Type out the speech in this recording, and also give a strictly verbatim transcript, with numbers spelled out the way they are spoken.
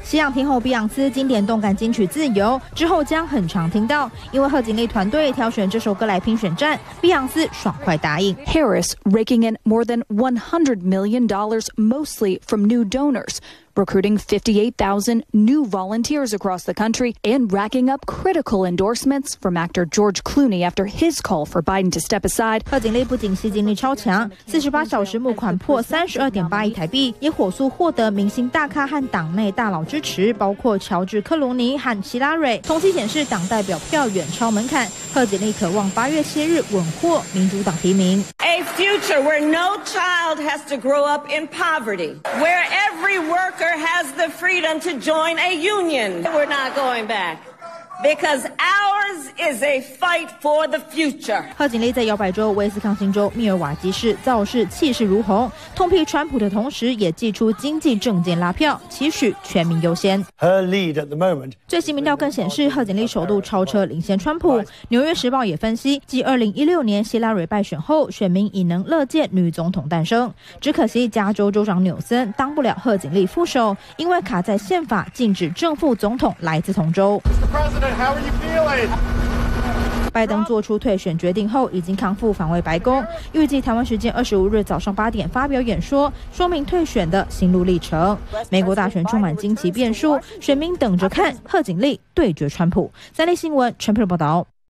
西洋天后碧昂斯经典动感金曲《自由》之后将很常听到，因为贺锦丽团队挑选这首歌来拼选战，碧昂斯爽快答应。 Harris raking in more than one hundred million dollars, mostly from new donors, recruiting fifty-eight thousand new volunteers across the country and racking up critical endorsements from actor George Clooney after his call for Biden to step aside. 贺锦丽不仅吸金力超强，四十八小时募款破三十二点八亿台币，也火速获得明星大咖和党内大佬支持，包括乔治·克鲁尼和希拉蕊。统计显示，党代表票远超门槛，贺锦丽渴望八月七日稳获民主党提名。 A future where no child has to grow up in poverty, where every worker has the freedom to join a union. We're not going back. Because ours is a fight for the future. 贺锦丽在摇摆州威斯康星州密尔瓦基市造势气势如虹，痛批川普的同时，也祭出经济政见拉票，期许全民优先。 Her lead at the moment. 最新民调更显示，贺锦丽首度超车领先川普。纽约时报也分析，继二零一六年希拉蕊败选后，选民已能乐见女总统诞生。只可惜加州州长纽森当不了贺锦丽副手，因为卡在宪法禁止正副总统来自同州。 How are you feeling? 拜登做出退选决定后，已经康复返回白宫，预计台湾时间二十五日早上八点发表演说，说明退选的心路历程。美国大选充满惊奇变数，选民等着看贺锦丽对决川普。三立新闻陈佩报道。